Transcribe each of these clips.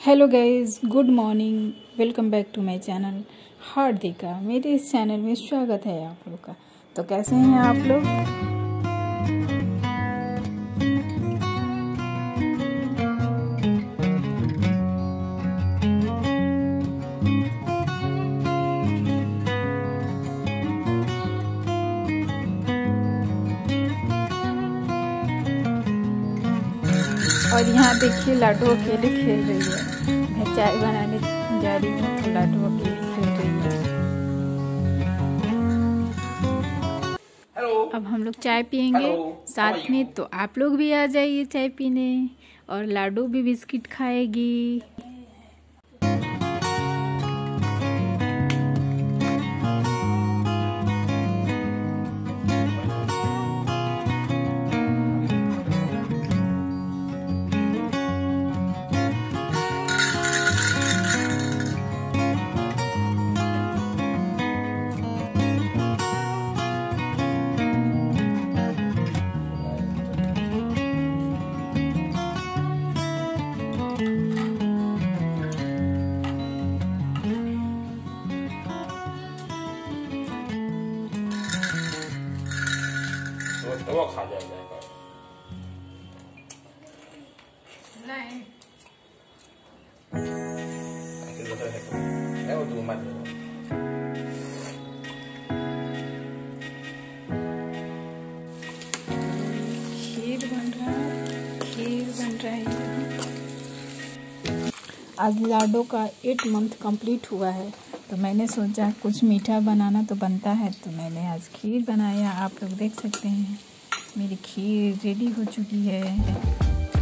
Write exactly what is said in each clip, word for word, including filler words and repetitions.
Hello guys, good morning. Welcome back to my channel Hardika. मेरे इस channel में स्वागत है आप लोग का। तो कैसे हैं आप लोग? और यहाँ देखिए लाडो अकेले खेल रही है। मैं चाय बनाने जा रही हूँ तो लाडो अकेले खेल रही है। हेलो। अब हम लोग चाय पियेंगे साथ में, तो आप लोग भी आ जाइए चाय पीने। और लाडो भी बिस्किट खाएगी। वो खा जाएगा नहीं है वो दो मत खीर बन रहा है खीर बन रहा है आज लाडो का एट मंथ कंप्लीट हुआ है, तो मैंने सोचा कुछ मीठा बनाना तो बनता है, तो मैंने आज खीर बनाया। आप लोग देख सकते हैं मेरी खीर रेडी हो चुकी है।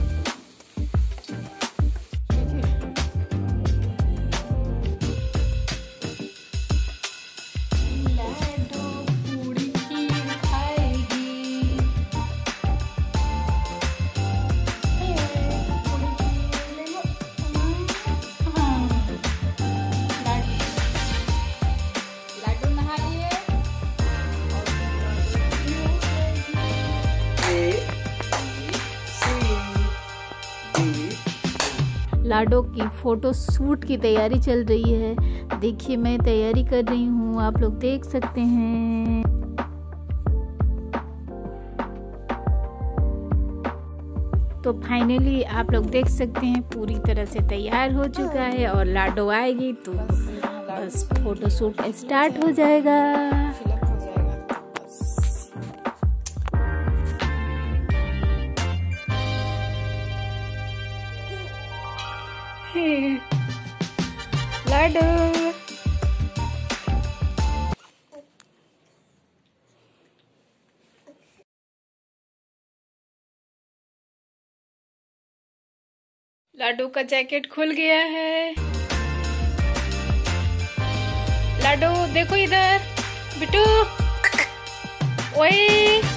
लाडो की फोटो शूट की तैयारी चल रही है। देखिए मैं तैयारी कर रही हूँ, आप लोग देख सकते हैं। तो फाइनली आप लोग देख सकते हैं पूरी तरह से तैयार हो चुका है। और लाडो आएगी तो बस फोटो शूट स्टार्ट हो जाएगा। लाडो लाडो का जैकेट खुल गया है। लाडो देखो इधर, बिट्टू ओए